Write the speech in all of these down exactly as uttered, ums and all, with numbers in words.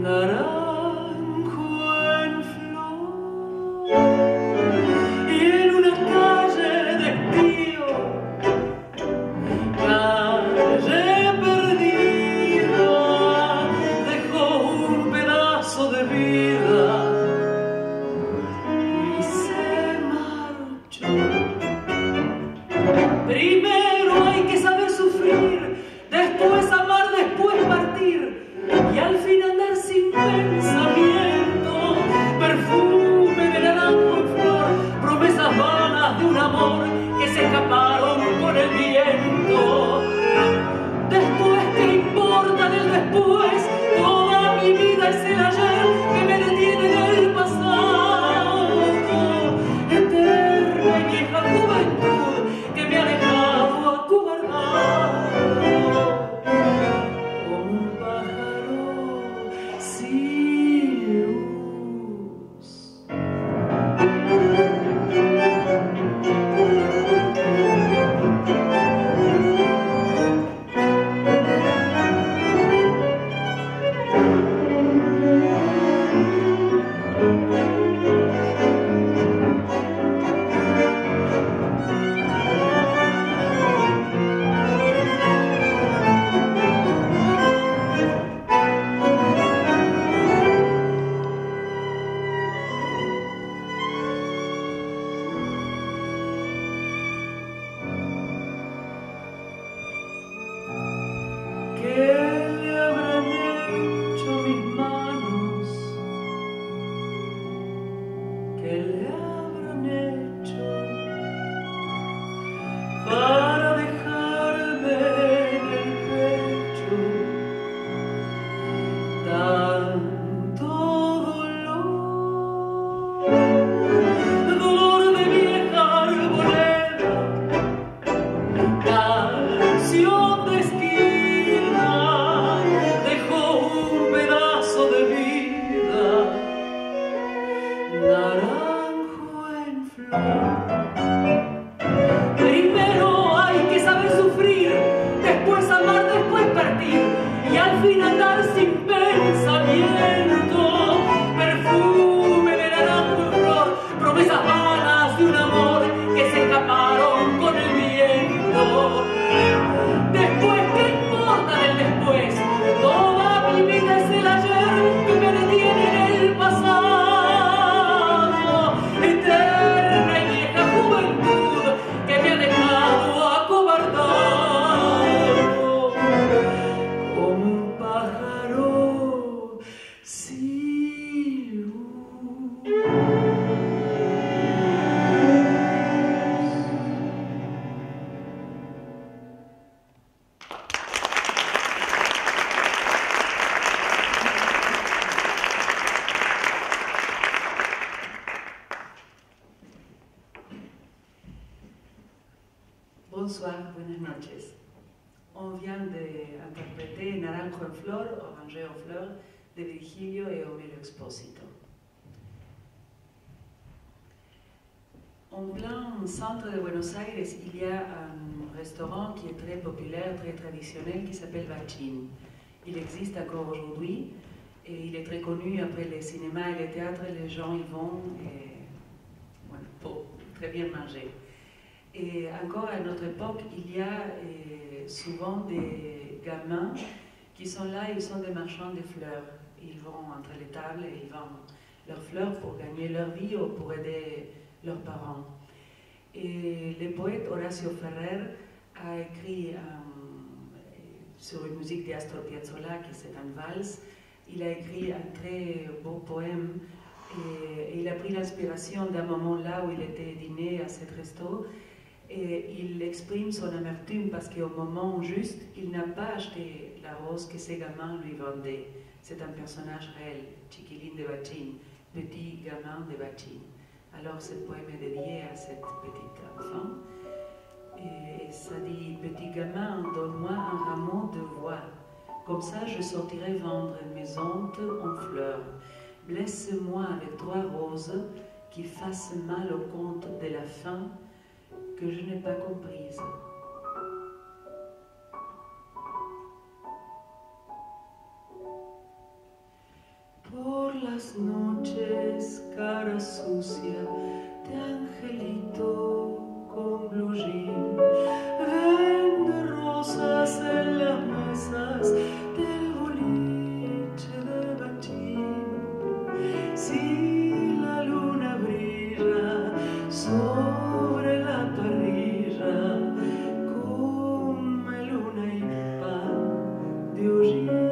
Bonsoir, buenas noches. On vient d'interpréter Naranjo en flor, Oranger en fleur, de Virgilio et Homero Expósito. En plein centre de Buenos Aires, il y a un restaurant qui est très populaire, très traditionnel, qui s'appelle Bachin. Il existe encore aujourd'hui et il est très connu après les cinémas et les théâtres. Les gens y vont et, bueno, pour très bien manger. Et encore à notre époque, il y a eh, souvent des gamins qui sont là, ils sont des marchands de fleurs. Ils vont entre les tables et ils vendent leurs fleurs pour gagner leur vie ou pour aider leurs parents. Et le poète Horacio Ferrer a écrit un, sur une musique d'Astor Piazzolla, qui c'est un valse. Il a écrit un très beau poème et, et il a pris l'inspiration d'un moment là où il était dîné à cet resto. Et il exprime son amertume parce qu'au moment juste, il n'a pas acheté la rose que ses gamins lui vendaient. C'est un personnage réel, Chiquilín de Bachin, petit gamin de Bachin. Alors ce poème est dédié à cette petite enfant. Et ça dit, petit gamin, donne-moi un rameau de voix. Comme ça, je sortirai vendre mes hontes en fleurs. Blesse-moi avec trois roses qui fassent mal au compte de la faim que je n'ai pas comprise. las noches, cara sucia de angelito con blue jean, vende rosas en las mesas del boliche de Bachín. Si la luna brilla sobre la parrilla, come luna y pan de hollín.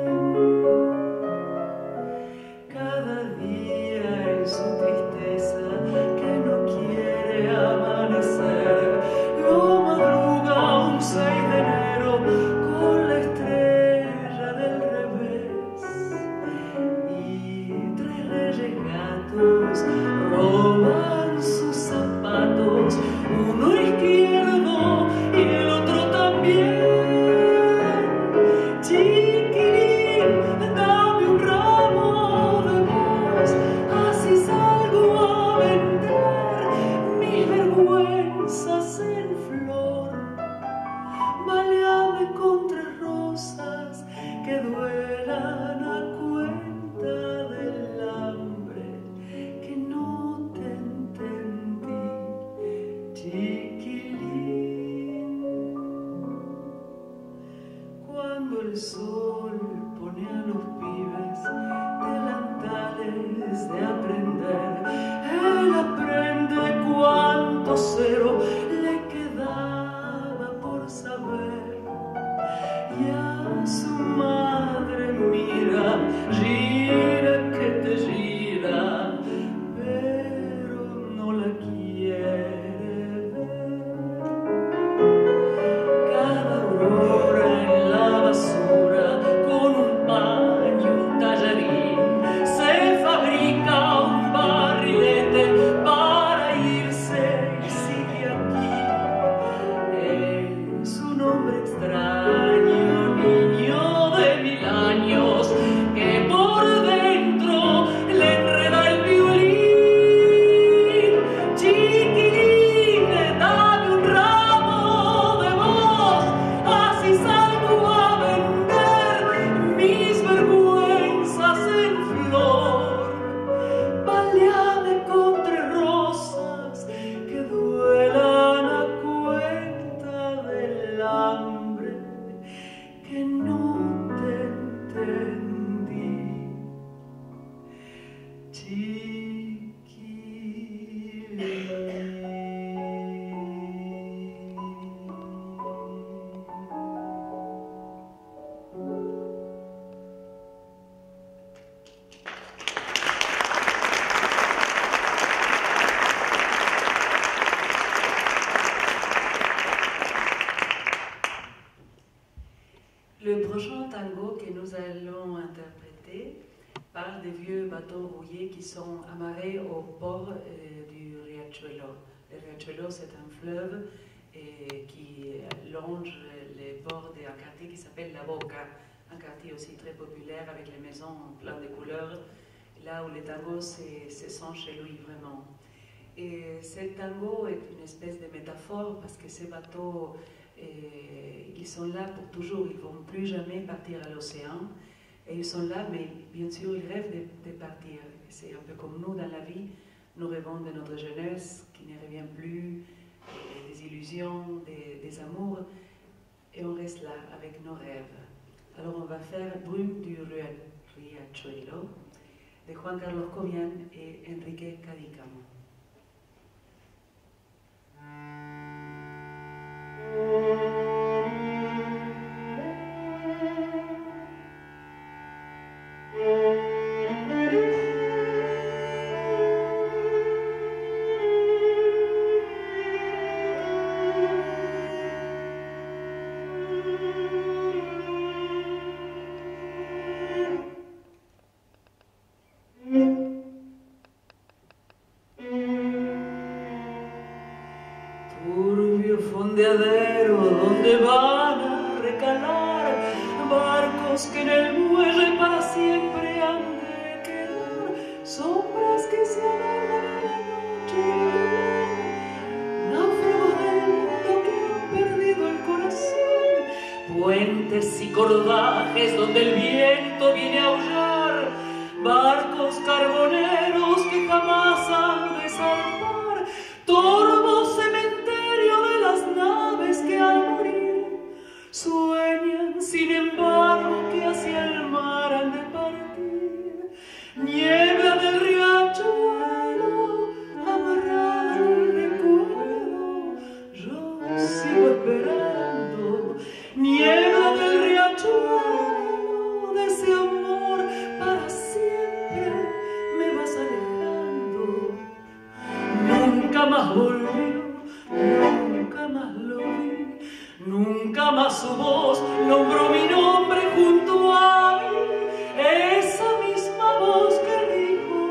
Cada día en su tristeza que no quiere amanecer, lo madruga un seis de enero con la estrella del revés. Y tres reyes gatos roban sus zapatos, uno izquierdo y el otro también. Chiquilín, dame un ramo de voz, así salgo a vender mis vergüenzas en flor. Baleame con tres rosas que duelan a cuenta del hambre que no te entendí, chiquilín. Cuando el sol pone a los pibes delantales de aprender, él aprende cuánto cero le quedaba por saber. Y a su madre mira, gira que te gira, pero no la quiere ver. Cada aurora en la basura, con un pan y un tallarín, se fabrica un barrilete para irse y sigue aquí. Es un hombre extraño, niño de mil años, que por dentro le enreda el violín. Chiquilín, dame un ramo de voz, así salgo a vender mis vergüenzas en flor. Baleame con tres rosas que duelan a cuenta del hambre que no te entendí, chiquilín. Le prochain tango que nous allons interpréter parle des vieux bateaux rouillés qui sont amarrés au port euh, du Riachuelo. Le Riachuelo, c'est un fleuve et qui longe les bords d'un quartier qui s'appelle La Boca, un quartier aussi très populaire avec les maisons plein de couleurs, là où le tango se, se sent chez lui vraiment. Et ce tango est une espèce de métaphore parce que ces bateaux, et ils sont là pour toujours, ils ne vont plus jamais partir à l'océan. Et ils sont là, mais bien sûr, ils rêvent de, de partir. C'est un peu comme nous dans la vie, nous rêvons de notre jeunesse qui ne revient plus, des illusions, des, des amours, et on reste là avec nos rêves. Alors on va faire Brume du Riachuelo de Juan Carlos Cobian et Enrique Cadícamo. Fondeadero donde van a recalar barcos que en el muelle para siempre han de quedar, sombras que se alargan en la noche y náufragos del mundo que han perdido el corazón, puentes y cordajes donde el viento viene a aullar, barcos carboneros que jamás han de zarpar, torvo cementerio de las naves que al morir sueñan, sin embargo, que hacia el mar han de partir. Niebla del riachuelo, amarrada al recuerdo, yo sigo esperando. Niebla del riachuelo, de ese amor para siempre me vas alejando. Nunca más volvió, nunca más lo vi, nunca más su voz nombró mi nombre junto a mí, esa misma voz que dijo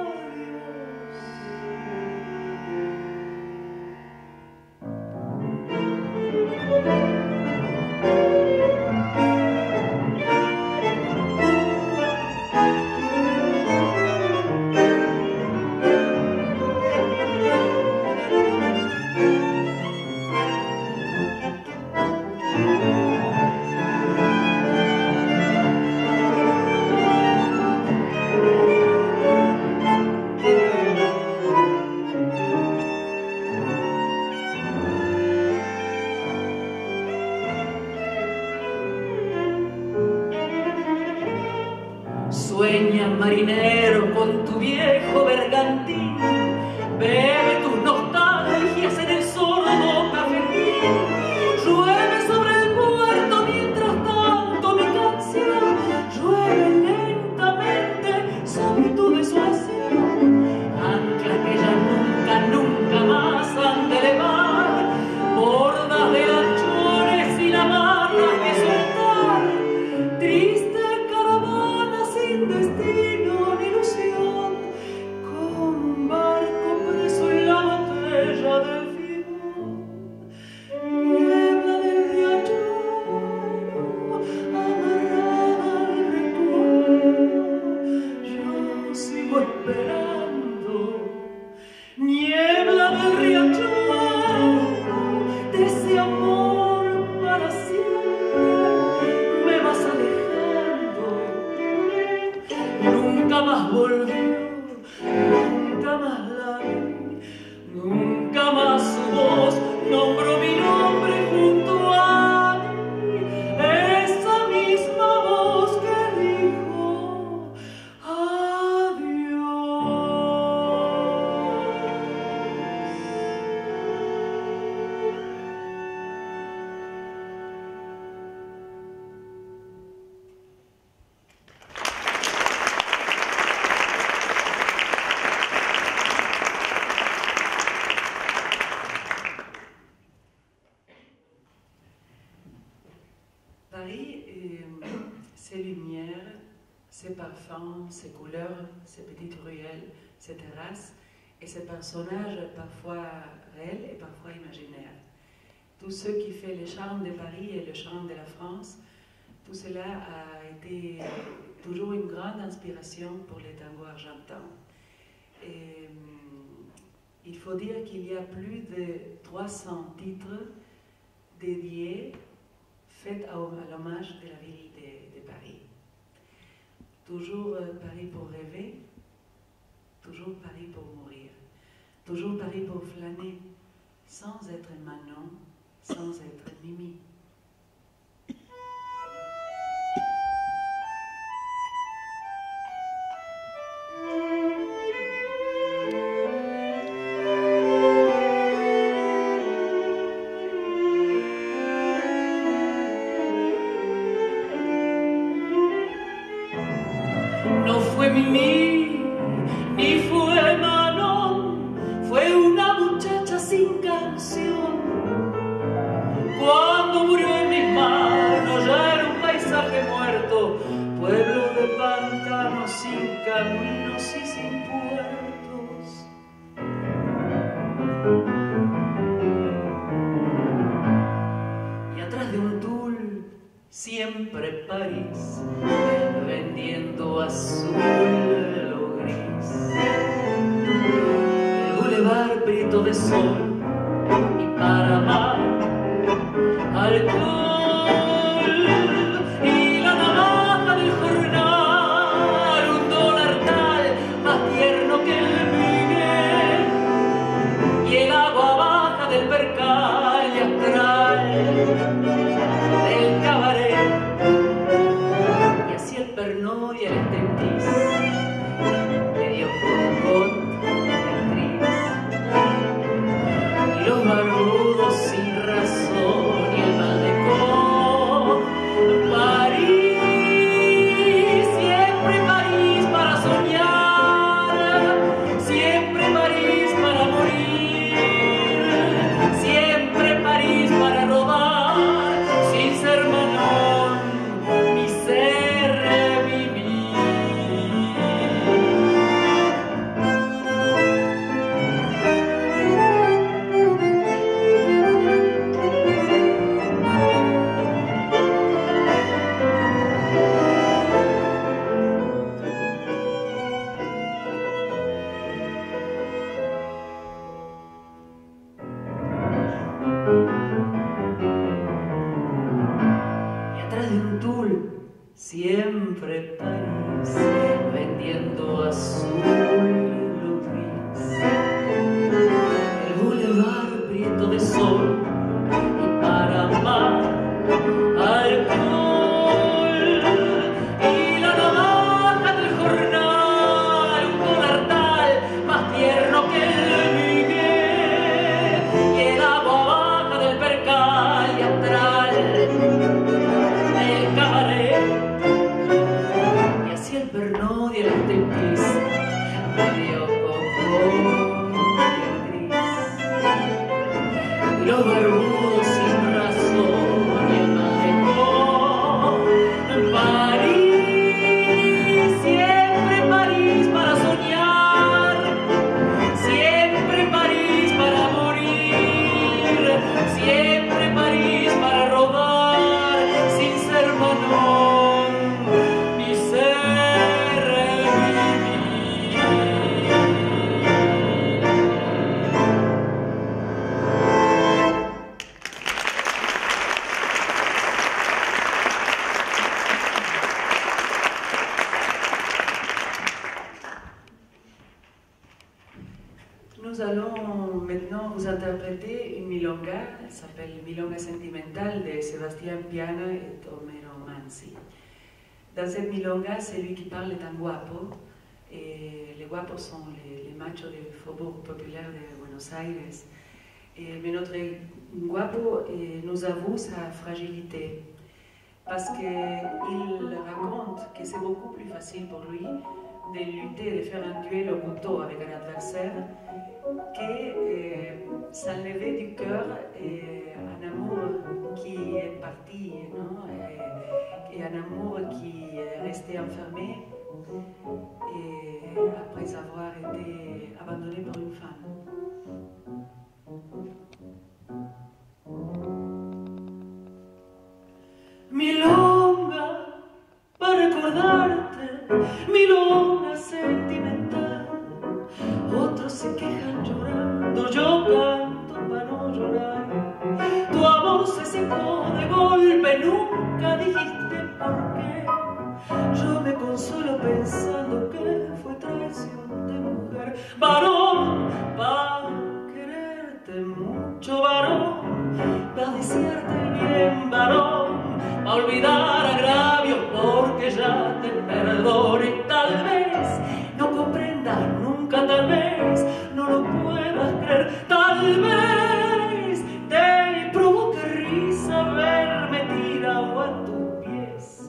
Sueña, marinero, con tu viejo bergantín, bebe tus nostalgias en el sordo cafetín. Llueve sobre el puerto mientras tanto mi canción llueve lentamente sobre tu desolación. Anclas que ya nunca, nunca más han de elevar, bordas de lanchones y amarras que soltar. Triste sin destino ni ilusión, como un barco preso en la botella del figón. Niebla del riachuelo, amarrada al recuerdo, yo sigo esperando. Niebla del riachuelo, de ese amor para siempre me vas alejando. Nunca más volvió, nunca más la vi, nunca más su voz nombró mi nombre junto a mí, esa misma voz que dijo adiós. Paris, euh, ses lumières, ses parfums, ses couleurs, ses petites ruelles, ses terrasses et ses personnages parfois réels et parfois imaginaires. Tout ce qui fait le charme de Paris et le charme de la France, tout cela a été toujours une grande inspiration pour les tangos argentins. Et, il faut dire qu'il y a plus de trois cents titres dédiés faite à, à l'hommage de la ville de, de Paris. Toujours euh, Paris pour rêver, toujours Paris pour mourir, toujours Paris pour flâner, sans être Manon, sans être Mimi. No fue Mimi, ni fue Manon, fue una muchacha sin canción. Cuando murió en mis manos ya era un paisaje muerto, pueblo de pantanos sin caminos y sin puertos. Y atrás de un tul, siempre París, vendiendo azul o gris. El bulevar Brito de Sol y para amar alcohol y la navaja del jornal, un dólar pernod y el striptease, medio concón y actriz, y los barbudos sin razón y el maldecón. París, siempre París para soñar, siempre París para morir, siempre París para robar, sin ser Manon ni ser siempre París, vendiendo azul y gris, el bulevar prieto de sol y para amar alcohol, y la navaja del jornal, un colartal más tierno que el Miguel, y el agua baja del percal y astral del cabaret. El pernod y el striptease, medio concón y actriz, y los barbudos sin razón y el malecón. París, siempre París para soñar, siempre París para morir, siempre París para robar, sin ser Manon ni ser. Nous allons maintenant vous interpréter une milonga, elle s'appelle Milonga Sentimental de Sebastián Piana et Homero Manzi. Dans cette milonga, celui qui parle est un guapo, et les guapos sont les, les machos du faubourg populaire de Buenos Aires. Et, mais notre guapo eh, nous avoue sa fragilité, parce qu'il raconte que c'est beaucoup plus facile pour lui de lutter, de faire un duel au couteau avec un adversaire, que eh, s'enlever du cœur eh, un amour qui est parti, non? Et, et un amour qui est resté enfermé et après avoir été abandonné par une femme. Milonga, para recordarte, milonga sentimental. Otros se quejan llorando, yo canto para no llorar. Tu amor se secó de golpe, nunca dijiste por qué. Yo me consuelo pensando que fue traición de mujer. Varón, pa' quererte mucho, varón, pa' desearte bien, varón, pa' olvidar agravios porque ya te perdone. Tal vez no comprendas nunca, tal vez no lo puedas creer, tal vez te provoque risa verme tirado a tus pies.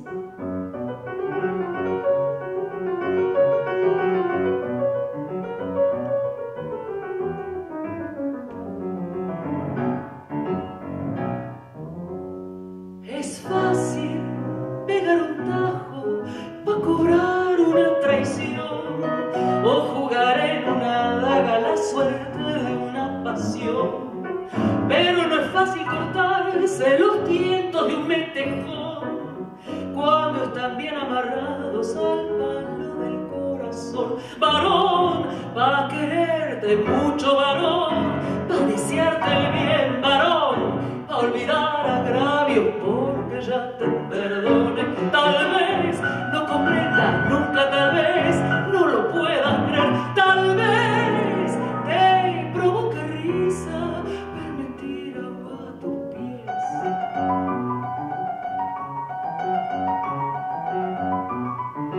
Es fácil pegar un tajo pa' cobrar una traición o jugar en una daga la suerte de una pasión, pero no es fácil cortarse los tientos de un metejón cuando están bien amarrados al palo del corazón. Varón, pa' quererte mucho, varón, pa' desearte el bien, varón, pa' olvidar agravios porque ya te perdone. Tal vez no comprendas nunca, tal vez no lo puedas creer, tal vez te provoque risa verme tirado a tus pies.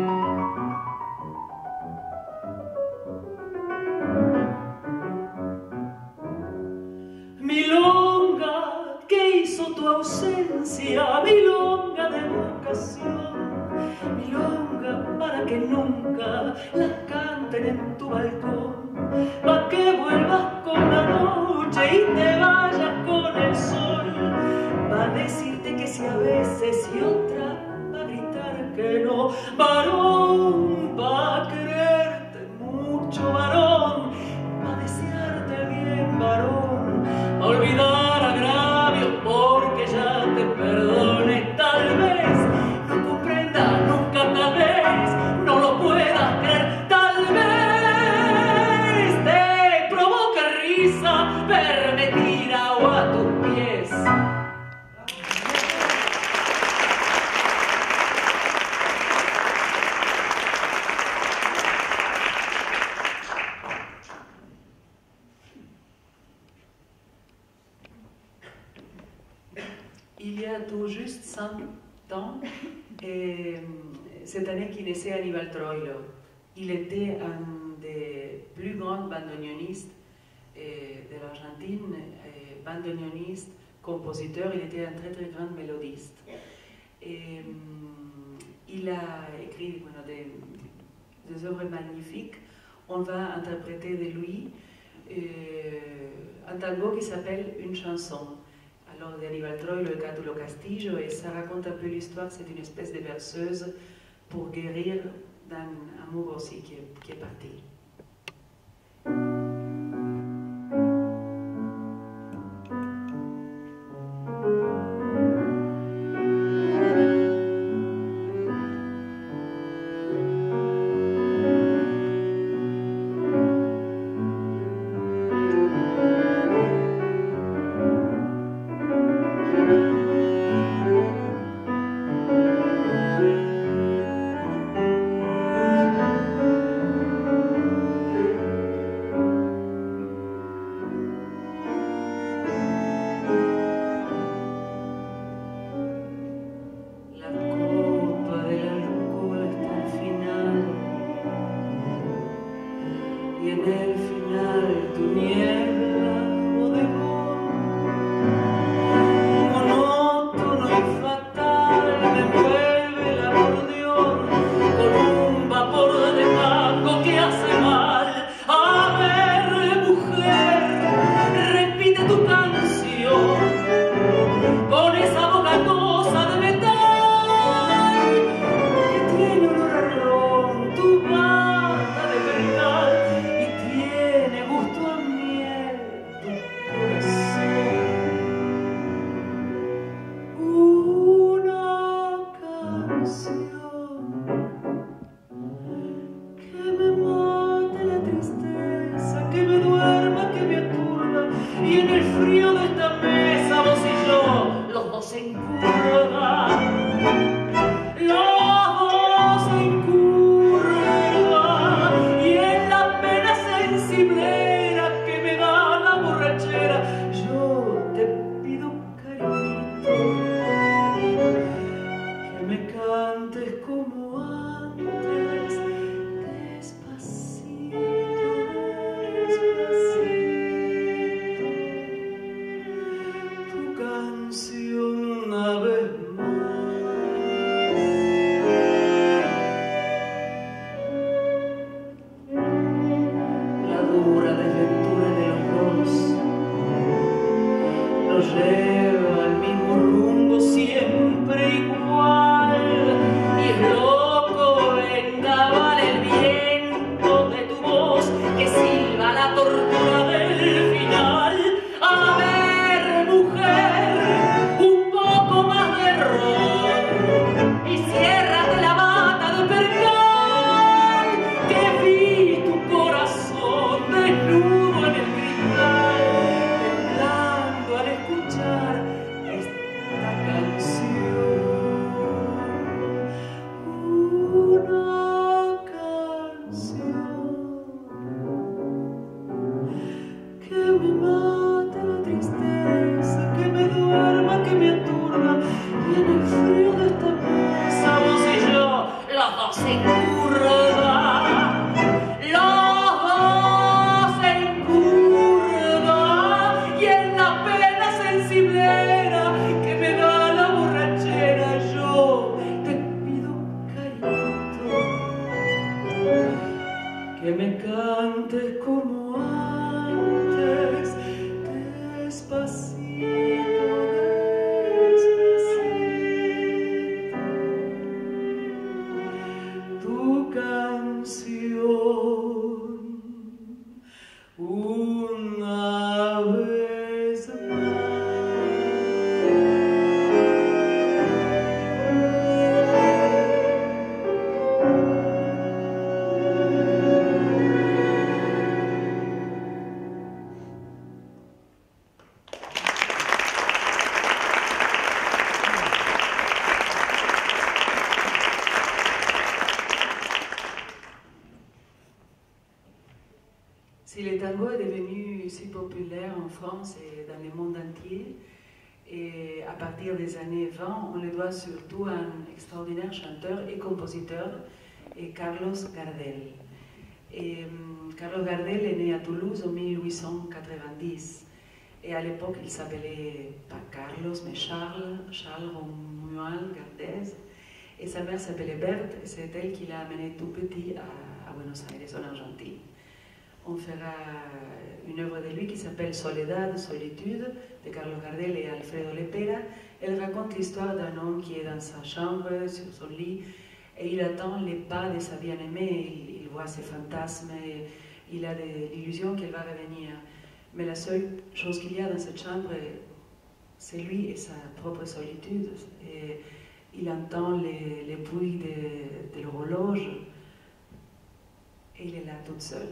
ansia, milonga de vocación, milonga para que nunca la canten en tu balcón, pa' que vuelvas con la noche y te vayas con el sol, pa' decirte que si a veces y otra pa' gritar que no, varón, pa' quererte mucho, varón, pa' desearte bien, varón, pa' olvidar agravios porque ya te perdone. Tal vez no comprenda nunca, tal vez no lo puedas creer, tal vez te provoque risa verme tirado a tus pies. Il y a tout juste cinq ans, et cette année qui naissait Aníbal Troilo. Il était un des plus grands bandoneonistes de l'Argentine, bandoneoniste, compositeur, il était un très très grand mélodiste. Et, il a écrit bueno, des, des œuvres magnifiques. On va interpréter de lui euh, un tango qui s'appelle Une chanson. Alors, de Aníbal Troilo et Cátulo Castillo, et ça raconte un peu l'histoire, c'est une espèce de berceuse pour guérir d'un amour aussi qui est, qui est parti. Sensiblera que me da la borrachera. que me cantes como antes, despacito, despacito, tu canción una vez más. Si le tango est devenu si populaire en France et dans le monde entier, et à partir des années vingt, on le doit surtout à un extraordinaire chanteur et compositeur, et Carlos Gardel. Et, um, Carlos Gardel est né à Toulouse en mille huit cent quatre-vingt-dix. Et à l'époque, il s'appelait pas Carlos, mais Charles, Charles Romuald Gardez. Et sa mère s'appelait Berthe, et c'est elle qui l'a amené tout petit à, à Buenos Aires, en Argentine. On fera une œuvre de lui qui s'appelle Soledad, Solitude, de Carlos Gardel et Alfredo Lepera. Elle raconte l'histoire d'un homme qui est dans sa chambre, sur son lit, et il attend les pas de sa bien-aimée. Il, il voit ses fantasmes, et il a l'illusion qu'elle va revenir. Mais la seule chose qu'il y a dans cette chambre, c'est lui et sa propre solitude. Et il entend les, les bruits de, de l'horloge, et il est là toute seule.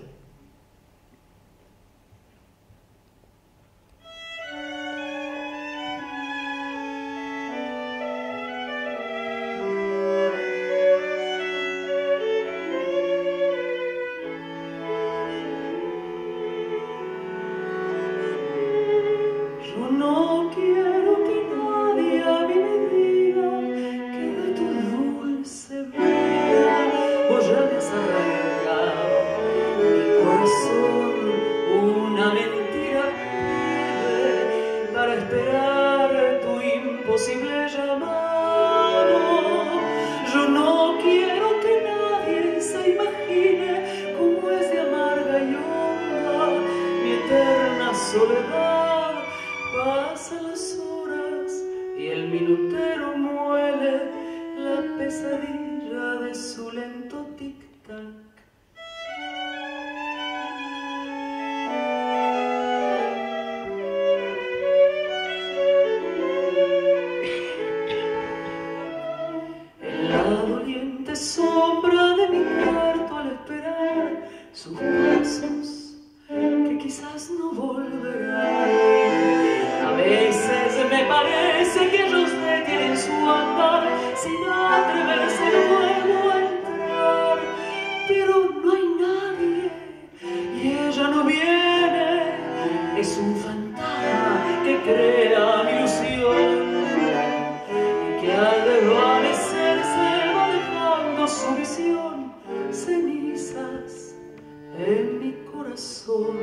No quiero que nadie a mí me diga que de tu dulce vida vos ya me has arrancado mi corazón. Una mentira pide para esperar tu imposible llamado. Yo no quiero que nadie se imagine cómo es de amarga y honda mi eterna soledad. Pasan las horas y el minutero muele la pesadilla de su lento tic-tac. En la doliente sombra de mi cuarto al esperar sus pasos que quizás no volverán. A veces me parece que ellos detienen su andar sin atreverse luego a entrar, pero no hay nadie y ella no viene. Es un fantasma que crea mi ilusión y que al desvanecerse va dejando su visión, cenizas en mi corazón.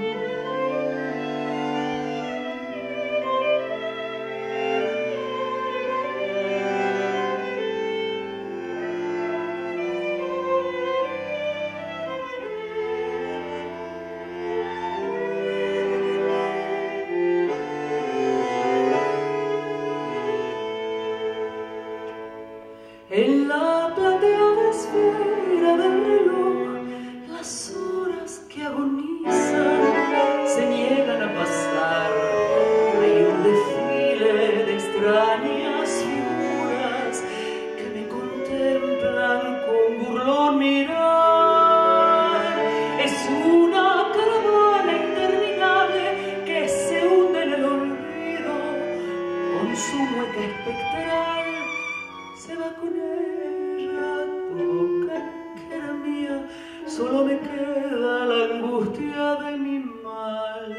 En la plateada esfera del reloj, las horas que agonizan se niegan a pasar. Hay un desfile de extrañas figuras que me contemplan con burlón mirar. Es una caravana interminable que se hunde en el olvido con su mueca espectral. Se va con ella, toca que era mía, solo me queda la angustia de mi mal.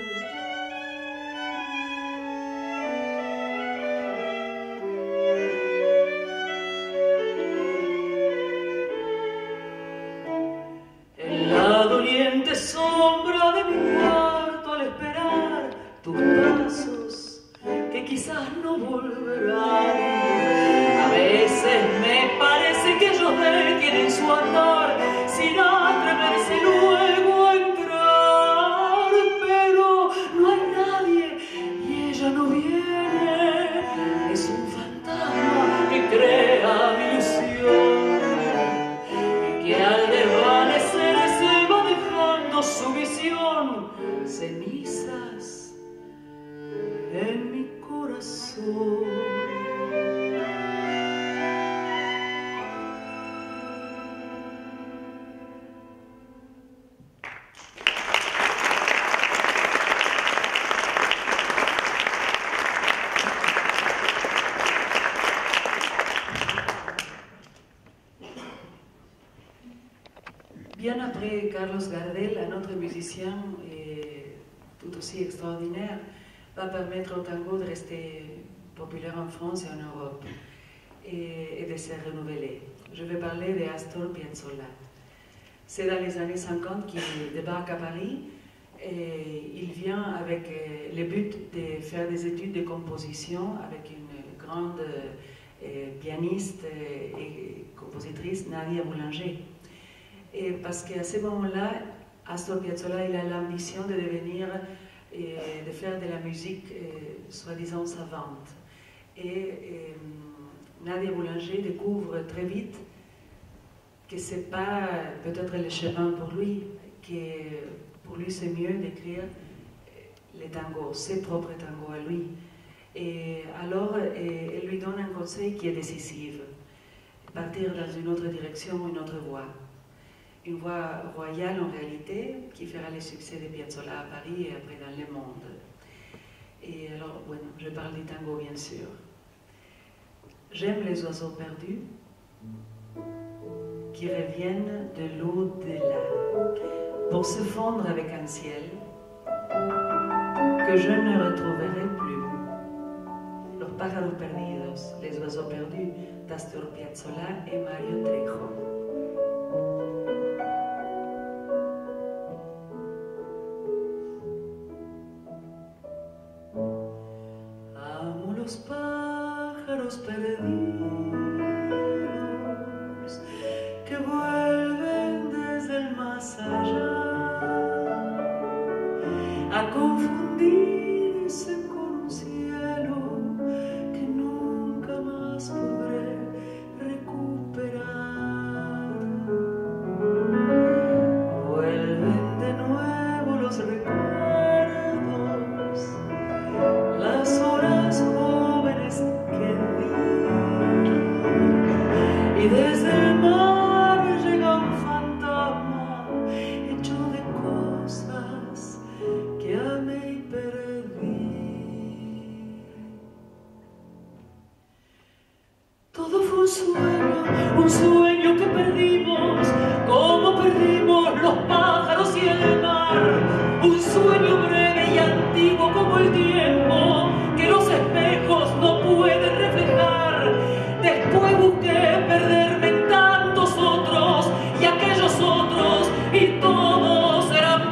En la doliente sombra de mi cuarto al esperar tus pasos que quizás no volverán. A veces me parece que ellos detienen su andar sin atreverse luego somos su visión, cenizas en mi corazón. Bien après Carlos Gardel, un autre musicien et tout aussi extraordinaire, va permettre au tango de rester populaire en France et en Europe et, et de se renouveler. Je vais parler de Astor Piazzolla. C'est dans les années cinquante qu'il débarque à Paris et il vient avec le but de faire des études de composition avec une grande euh, pianiste et compositrice, Nadia Boulanger. Et parce qu'à ce moment-là, Astor Piazzolla il a l'ambition de devenir, et de faire de la musique euh, soi-disant savante. Et, et Nadia Boulanger découvre très vite que ce n'est pas peut-être le chemin pour lui, que pour lui c'est mieux d'écrire les tangos, ses propres tangos à lui. Et alors et, elle lui donne un conseil qui est décisif, partir dans une autre direction, une autre voie. Une voie royale en réalité, qui fera le succès de Piazzolla à Paris et après dans le monde. Et alors, bueno, je parle du tango bien sûr. J'aime les oiseaux perdus qui reviennent de l'au-delà pour se fondre avec un ciel que je ne retrouverai plus. Los pájaros perdidos, les oiseaux perdus d'Astor Piazzolla et Mario Trejo. Los pájaros perdidos que vuelven desde el más allá a confundirse con un cielo que nunca más podré recuperar. Vuelven de nuevo los recuerdos, las horas y desde el mar llega un fantasma hecho de cosas que amé y perdí. Todo fue un sueño, un sueño que perdimos, como perdimos los pájaros y el mar. Un sueño breve y antiguo como el tiempo, que los espejos no pueden reflejar. Después busqué perderme en tantos otros, y aquellos otros, y todos eran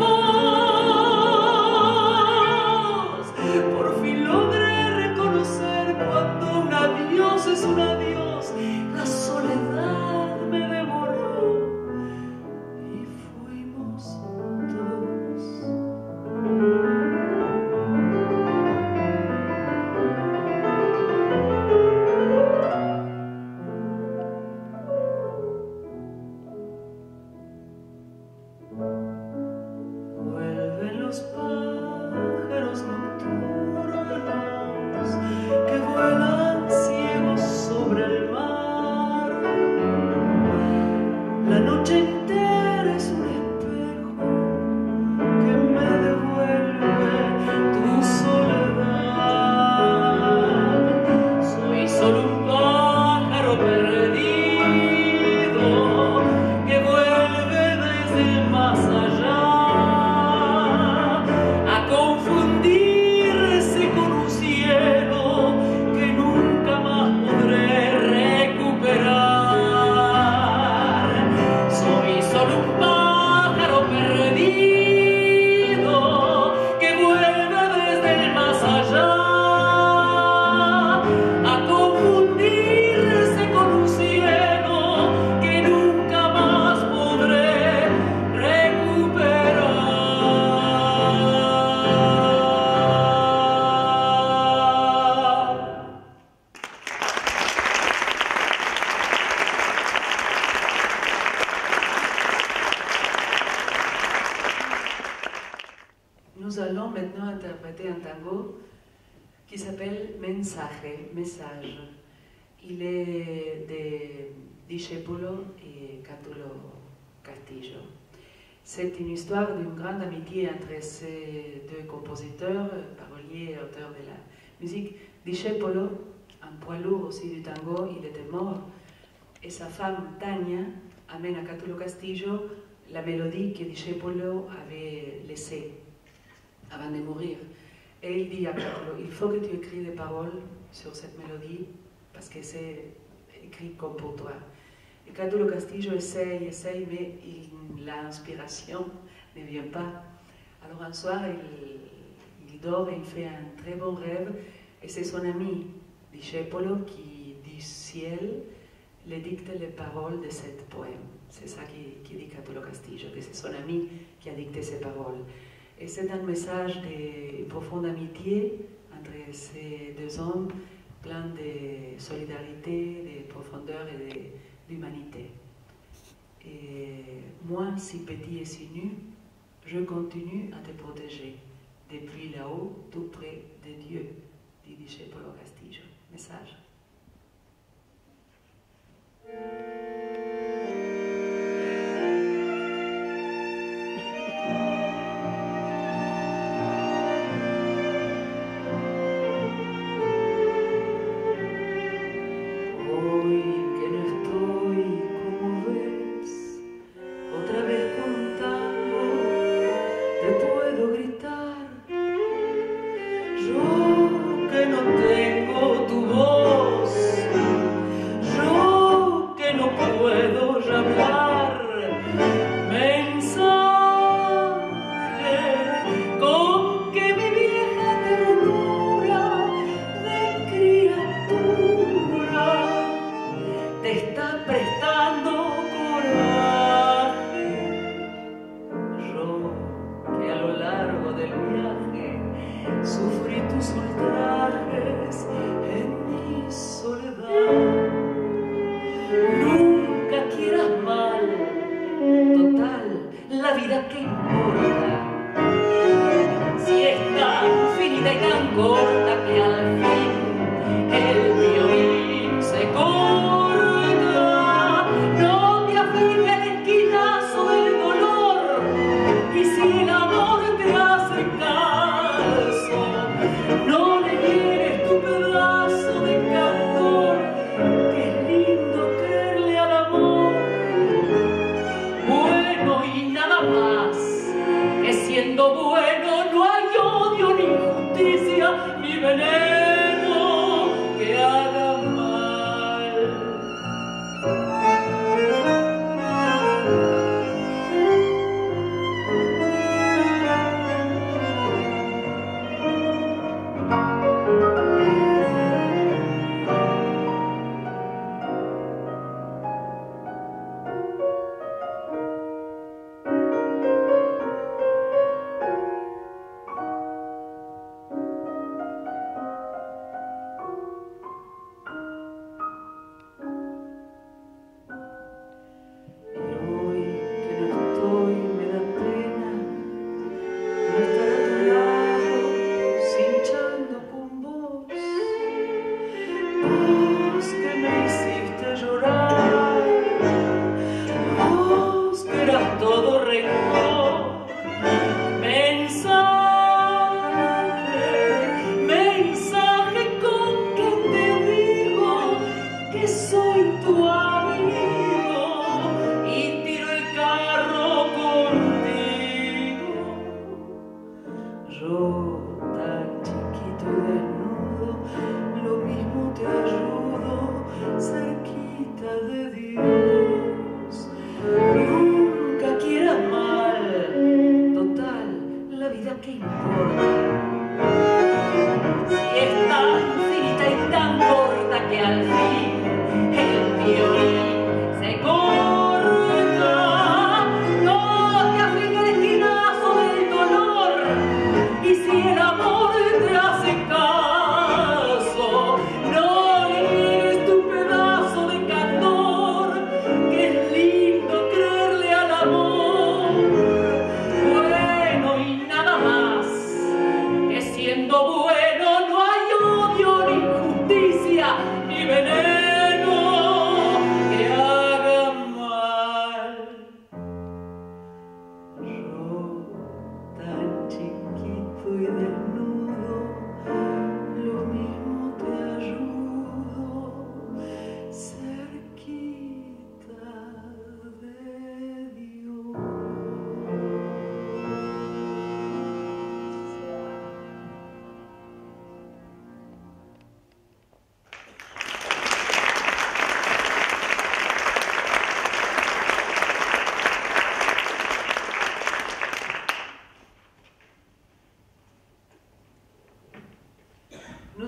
vos. Por fin logré reconocer cuando un adiós es un adiós. La soledad me devoró y fuimos dos. Soy nous allons maintenant interpréter un tango qui s'appelle Mensaje, Message. Il est de Discepolo et Catulo Castillo. C'est une histoire d'une grande amitié entre ces deux compositeurs, paroliers et auteurs de la musique. Discepolo, un poids lourd aussi du tango, il était mort, et sa femme Tania amène à Catulo Castillo la mélodie que Discepolo avait laissée avant de mourir. Et il dit à Catulo, il faut que tu écris des paroles sur cette mélodie parce que c'est écrit comme pour toi. Et Catulo Castillo essaye, essaye, mais l'inspiration ne vient pas. Alors un soir, il, il dort et il fait un très bon rêve, et c'est son ami Discepolo qui, du ciel, le dicte les paroles de ce poème. C'est ça qui, qui dit Catulo Castillo, que c'est son ami qui a dicté ces paroles. Et c'est un message de profonde amitié entre ces deux hommes, plein de solidarité, de profondeur et d'humanité. Et moi, si petit et si nu, je continue à te protéger, depuis là-haut, tout près de Dieu, dit Discepolo Castillo. Message.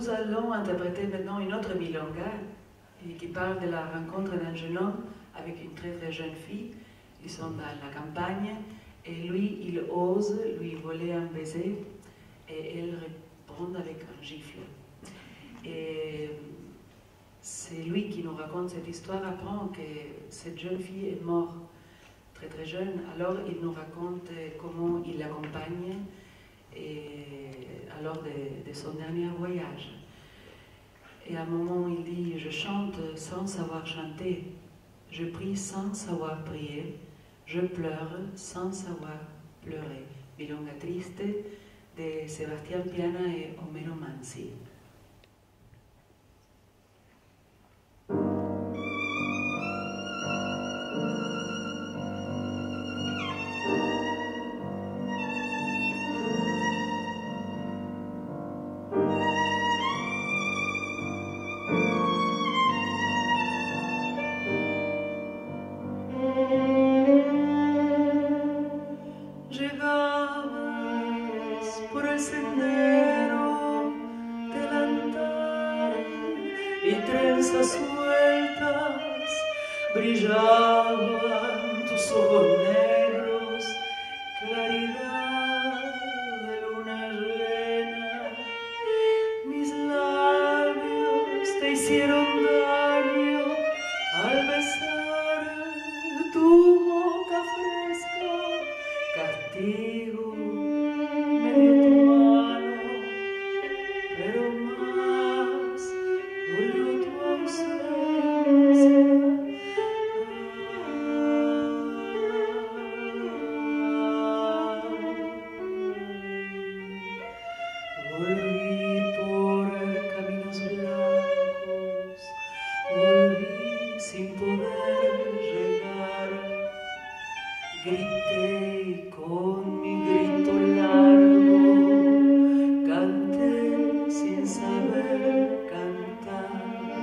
nous allons interpréter maintenant une autre milonga et qui parle de la rencontre d'un jeune homme avec une très très jeune fille. Ils sont dans la campagne et lui, il ose lui voler un baiser et elle répond avec un gifle. Et c'est lui qui nous raconte cette histoire, apprend que cette jeune fille est morte très très jeune, alors il nous raconte comment il l'accompagne lors de, de son dernier voyage. Et à un moment, il dit, je chante sans savoir chanter, je prie sans savoir prier, je pleure sans savoir pleurer. Milonga Triste de Sebastián Piana et Homero Manzi. Sueltas, brillaban tus ojos negros, claridad de luna llena. Mis labios te hicieron daño al besar tu boca fresca, castigo me dio tu mano, pero más dolió tu ausencia. Volví por caminos blancos, volví sin poder llegar, grité y con mi grito largo canté sin saber cantar.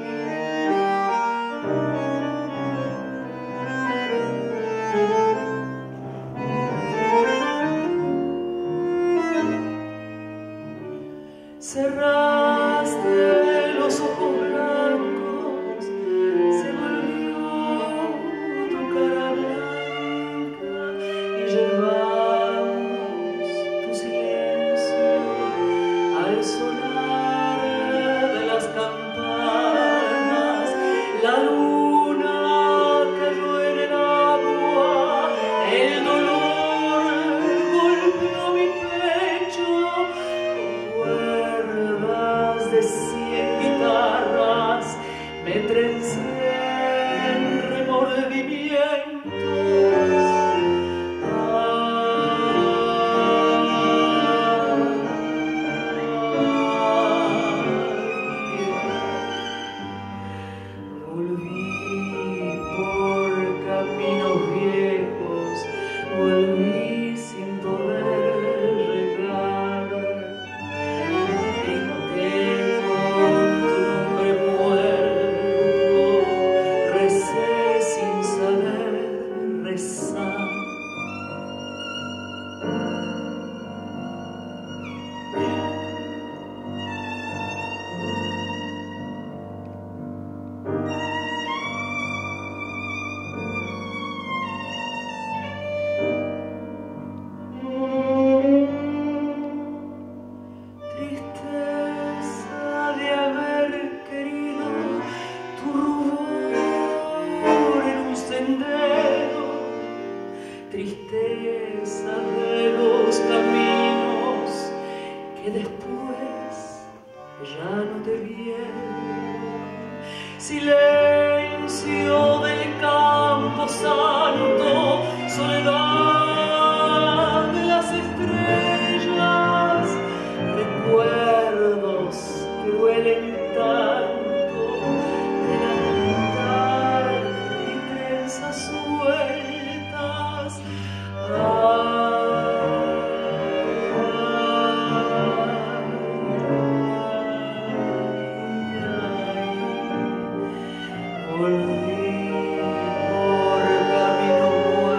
Cerraste los ojos blancos, se volvió tu cara blanca y llevamos tu silencio al sonar de las campanas. La luna cayó en el agua, el dolor golpeó mi pecho. Cuerdas de cien guitarras me trencé en remordimientos. Volví por caminos viejos, volví sin poder llegar. Grité con tu nombre muerto, recé sin saber rezar. Tristeza de haber querido tu rubor en un sendero, tristeza de los caminos que después ya no te vieron, silencio del campo santo, soledad de las estrellas, recuerdos que duelen tanto de lamentar y trenzas sueltas. Volví por camino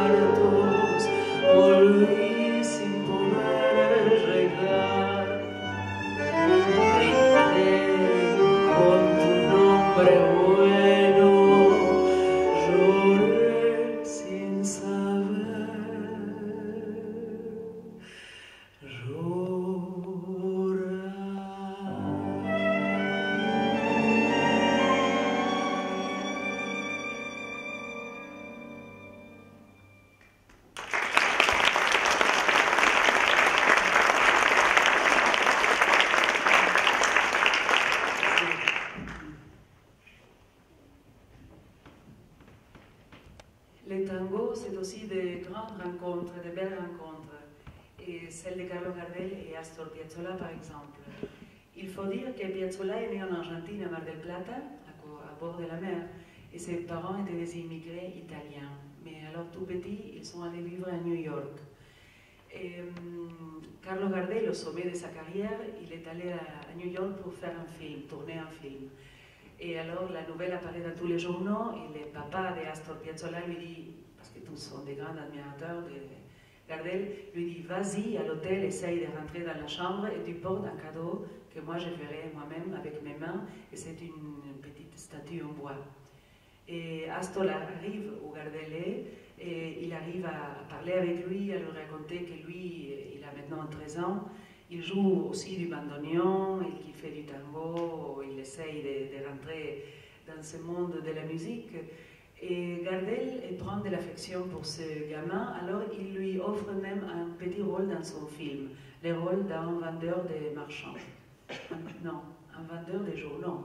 de grandes rencontres, de belles rencontres, et celle de Carlos Gardel et Astor Piazzolla par exemple. Il faut dire que Piazzolla est né en Argentine, à Mar del Plata, à bord de la mer, et ses parents étaient des immigrés italiens. Mais alors tout petit, ils sont allés vivre à New York. Et, um, Carlos Gardel, au sommet de sa carrière, il est allé à, à New York pour faire un film, tourner un film. Et alors la nouvelle apparaît dans tous les journaux et le papa de Astor Piazzolla lui dit, parce que tous sont des grands admirateurs de Gardel, lui dit vas-y à l'hôtel, essaye de rentrer dans la chambre et tu portes un cadeau que moi je ferai moi-même avec mes mains, et c'est une, une petite statue en bois. Et Astor arrive où Gardel est, et il arrive à parler avec lui, à lui raconter que lui, il a maintenant treize ans, il joue aussi du bandoneon, et qu'il fait du tango, il essaye de, de rentrer dans ce monde de la musique. Et Gardel prend de l'affection pour ce gamin, alors il lui offre même un petit rôle dans son film, le rôle d'un vendeur de marchands. Non, un vendeur de journaux.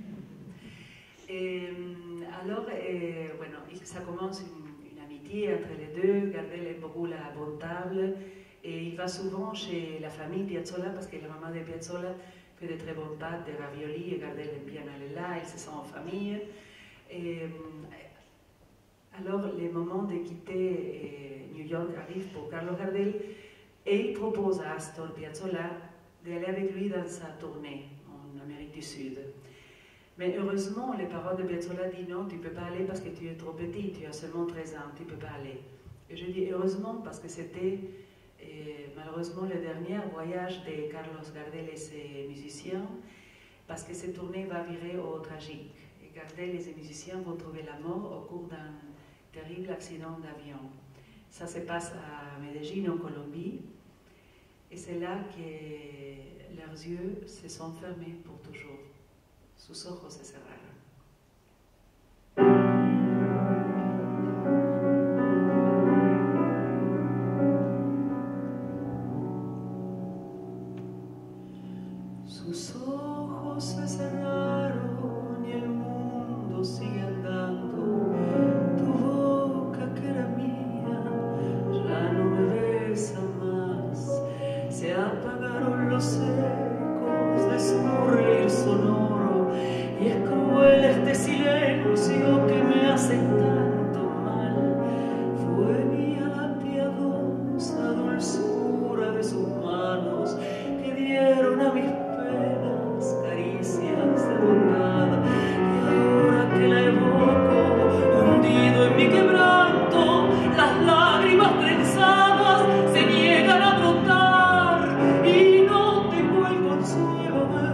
Et alors, et, bueno, ça commence une, une amitié entre les deux. Gardel aime beaucoup la bonne table et il va souvent chez la famille Piazzolla parce que la maman de Piazzolla fait de très bonnes pâtes, des raviolis, et Gardel aime bien aller là, ils se sont en famille. Et, alors, le moment de quitter New York arrive pour Carlos Gardel et il propose à Astor Piazzolla d'aller avec lui dans sa tournée en Amérique du Sud. Mais heureusement, les parents de Piazzolla disent non, tu ne peux pas aller parce que tu es trop petit, tu as seulement treize ans, tu ne peux pas aller. Et je dis heureusement parce que c'était malheureusement le dernier voyage de Carlos Gardel et ses musiciens, parce que cette tournée va virer au tragique. Et Gardel et ses musiciens vont trouver la mort au cours d'un terrible accident d'avion. Ça se passe à Medellín, en Colombie, et c'est là que leurs yeux se sont fermés pour toujours. Sus ojos se cerraron. Sus ojos se cerraron y el mundo sigue andando. Tu boca que era mía ya no me besa más. Se apagaron los ecos de su reír sonoro. Y es cruel este silencio que me hace tanto mal. Fue mía la piadosa dulzura de sus manos que dieron a mis penas caricias de bondad. Y ahora que la evoco, hundido en mi quebranto, las lágrimas trenzadas se niegan a brotar y no tengo el consuelo de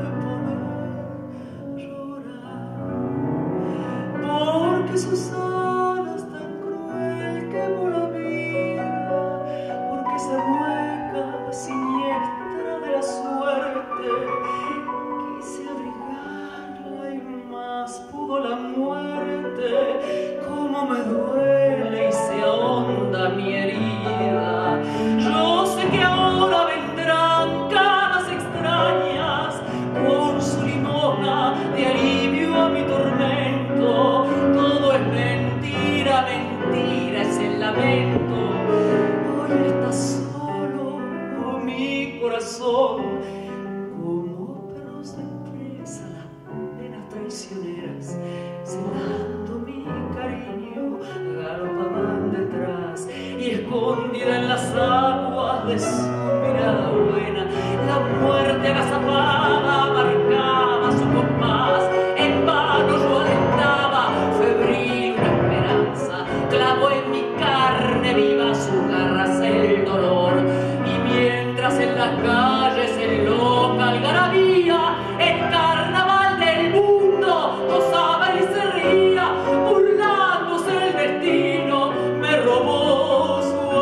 porque sus alas tan cruel quemó la vida, porque esa mueca siniestra de la suerte quise abrigarla y más pudo la muerte. Cómo me duele y se ahonda mi herida. Yo sé que ahora vendrán caras extrañas con su limona de alivio a mi tormento. Todo es mentira, mentira es el lamento. Hoy está solo mi corazón, como perros de presa, las penas traicioneras, celando mi cariño, galopaban detrás y escondida en las aguas de su mirada buena, la muerte agazapada marcaba su compás. En vano yo alentaba febril una esperanza, clavó en mi carne viva su garras el dolor. Y mientras en las calles en loca algarabía el carnaval del mundo gozaba y se ría, burlándose el destino me robó su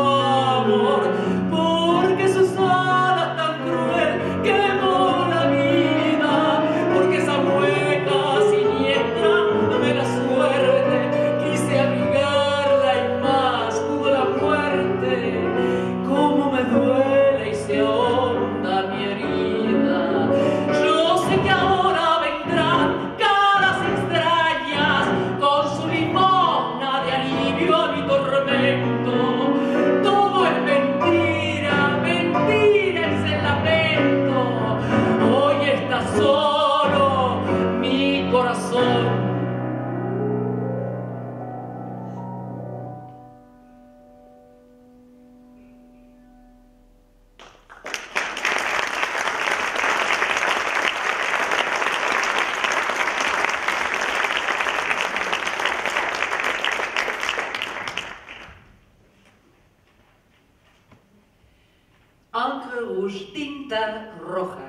amor, porque sus alas tan cruel quemó la vida. Encre rouge, tinta roja.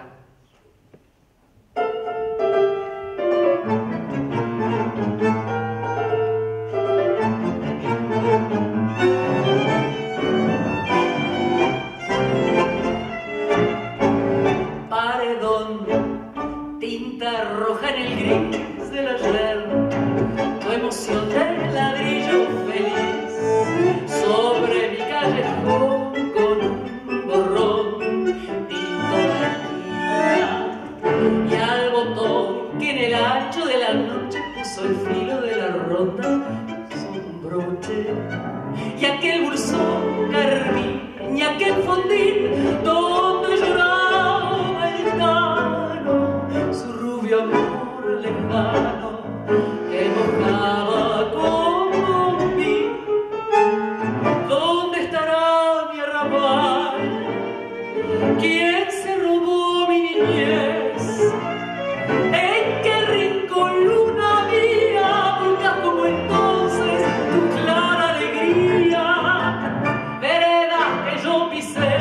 Paredón, tinta roja en el gris del ayer, tu emoción de ladrillo feliz sobre mi callejón con un borrón tinto de día y al botón que en el ancho de la noche puso el filo de la ronda un broche y aquel bolsón carmín y aquel fondín donde lloraba el tano su rubio amor lejano que mojaba como un vino. ¿Dónde estará mi arrabal? ¿Quién se robó mi niñez? ¿En qué rincón luna mía volcás como entonces tu clara alegría? Veredas que yo pisé,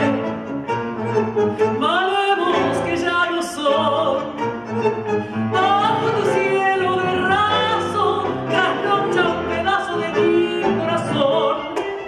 malevos que ya no son, bajo tu cielo de raso trasnocha un pedazo de mi corazón.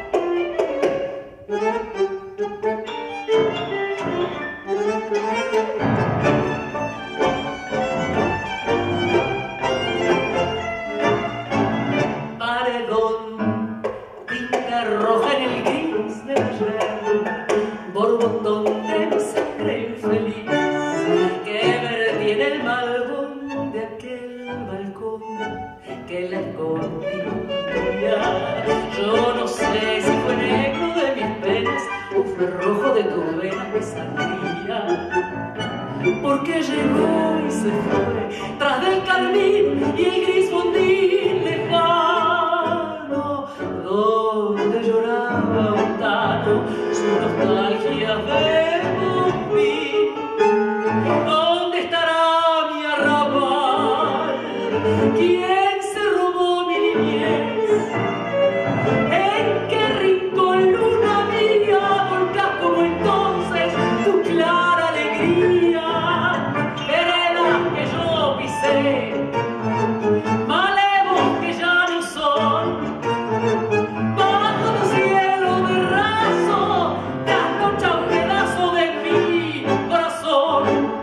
Paredón, tinta roja en el gris del ayer, borbotón de mi sangre infeliz que vertí en el malvón de aquel balcón que la escondía. Yo no sé si fue negro de mis penas o fue rojo de tu vena mi sangría, porque llegó y se fue tras del carmín y el gris fondín lejano donde lloraba un tano su nostalgia de bombín. ¿Dónde estará mi arrabal? ¿Quién se robó mi niñez? ¿En qué rincón luna mía volcás como entonces tu clara alegría? Veredas que yo pisé, malevos que ya no son, bajo tu cielo de raso trasnocha un pedazo de mi corazón.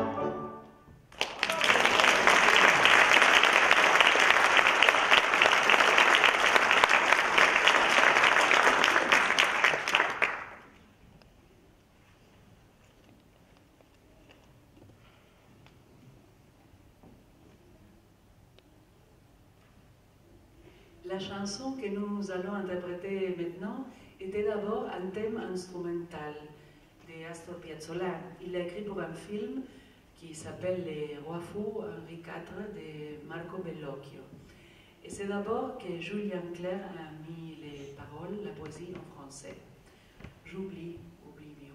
La chanson que nous allons interpréter maintenant était d'abord un thème instrumental de Astor Piazzolla. Il l'a écrit pour un film qui s'appelle Les Rois Fous Henri quatre de Marco Bellocchio. Et c'est d'abord que Julien Clerc a mis les paroles, la poésie en français. J'oublie, Oblivion.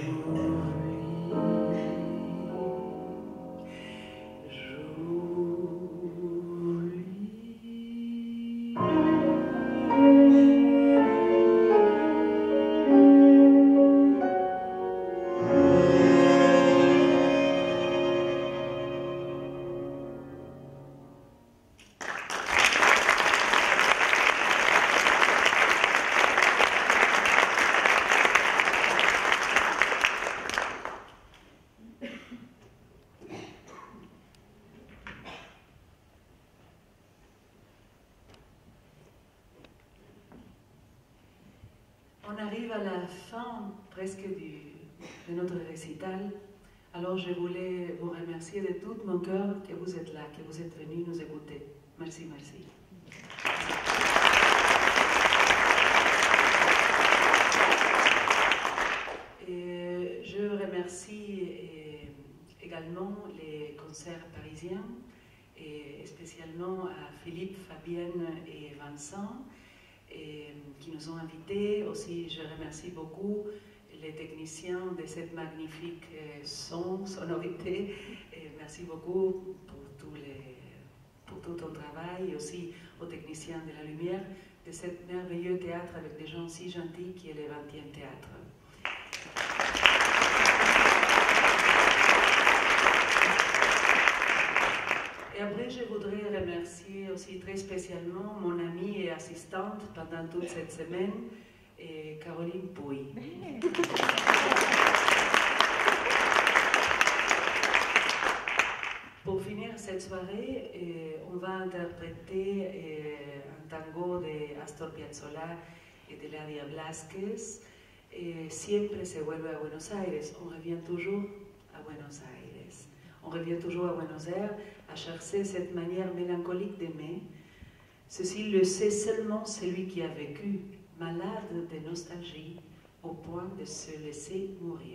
On arrive à la fin presque du, de notre récital, alors je voulais vous remercier de tout mon cœur que vous êtes là, que vous êtes venus nous écouter. Merci, merci. Et je remercie également les concerts parisiens, et spécialement à Philippe, Fabienne et Vincent, et, qui nous ont invités. Aussi, je remercie beaucoup les techniciens de cette magnifique son, sonorité. Et merci beaucoup pour, tous les, pour tout ton travail, et aussi aux techniciens de la lumière de ce merveilleux théâtre avec des gens si gentils qui est le vingtième théâtre. Et après, je voudrais remercier aussi très spécialement mon amie et assistante pendant toute cette semaine, et Caroline Pouy. Pour finir cette soirée, eh, on va interpréter eh, un tango de Astor Piazzolla et de Ladia Blasquez, et Siempre se vuelve a Buenos Aires. On revient toujours à Buenos Aires. On revient toujours à Buenos Aires à chercher cette manière mélancolique d'aimer. Ceci le sait seulement celui qui a vécu, malade de nostalgie, au point de se laisser mourir.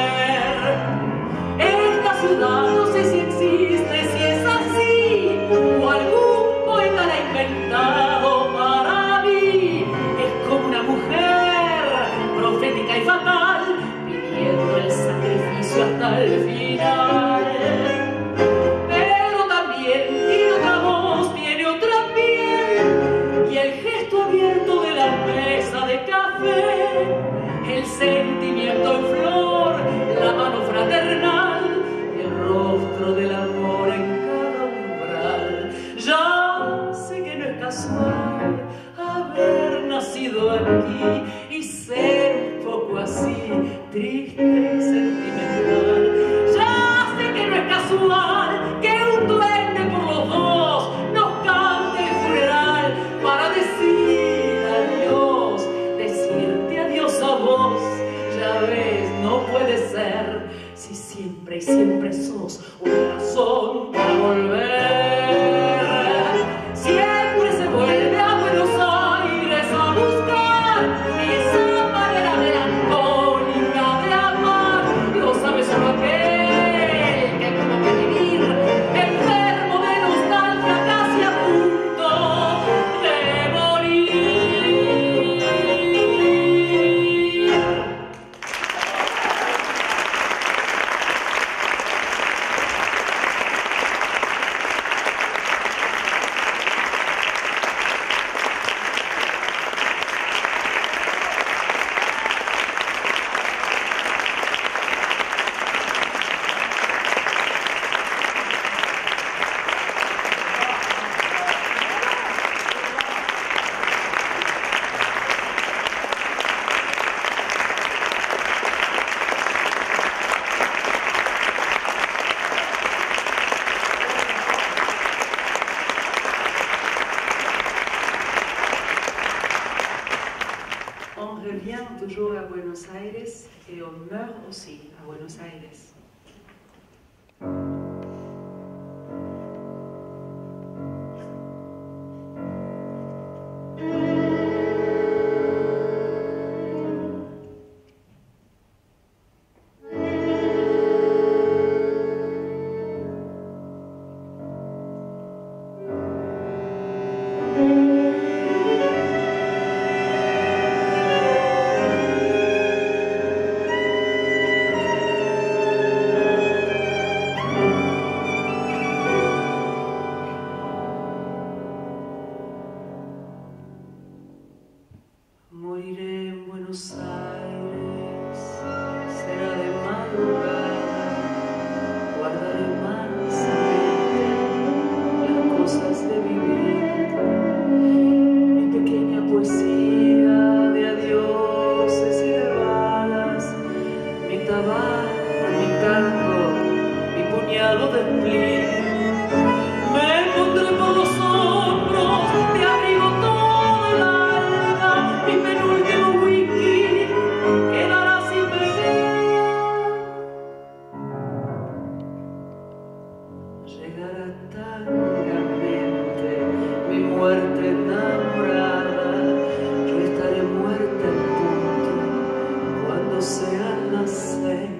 Esta ciudad no sé si existe, si es así. Aires et on meurt aussi à Buenos Aires. Moriré en Buenos Aires, será de madrugada, guardaré mansamente las cosas de vivir, mi pequeña poesía de adioses y de balas, mi tabaco, mi tango, mi puñado de split. Me pondré por los hombros, te abrigo todo el alma, mi penúltimo whisky quedará sin beber. Llegará tangamente mi muerte enamorada, yo estaré muerta en punto cuando sean las seis.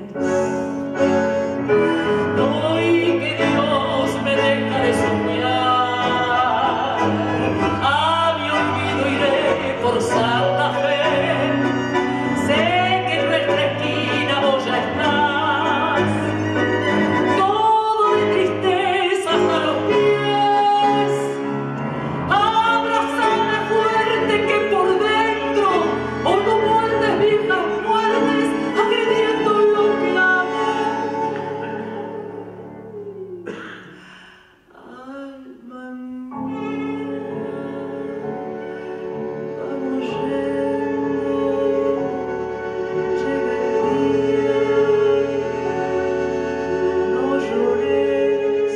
Hoy que Dios me deja de soñar, a mi olvido iré por Santa Fe. Sé que en nuestra esquina vos ya estás, todo de tristeza hasta los pies. Abrazame fuerte que por dentro oigo muertes, viejas muertes, agrediendo lo que amo. Alma mía, vamos yendo, llega el día, no llores.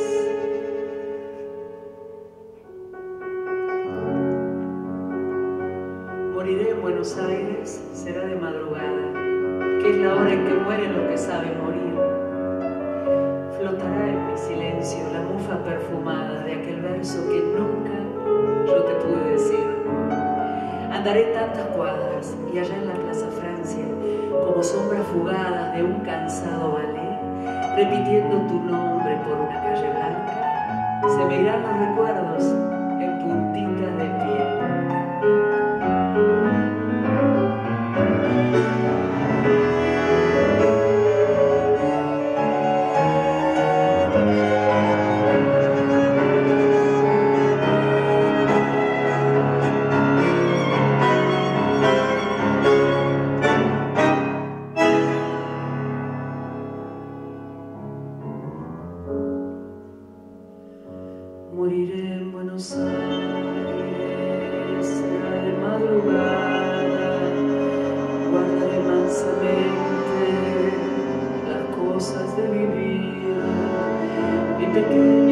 Moriré en Buenos Aires, será de madrugada, que es la hora en que mueren los que saben morir. Flotará en mi silencio la mufa perfumada de aquel verso que nunca yo te pude decir. Andaré tantas cuadras y allá en la Plaza Francia, como sombras fugadas de un cansado ballet, repitiendo tu nombre por una calle blanca, se me irán los recuerdos en puntitas de pie. Moriré en Buenos Aires, será de madrugada, guardaré mansamente las cosas de vivir, mi pequeño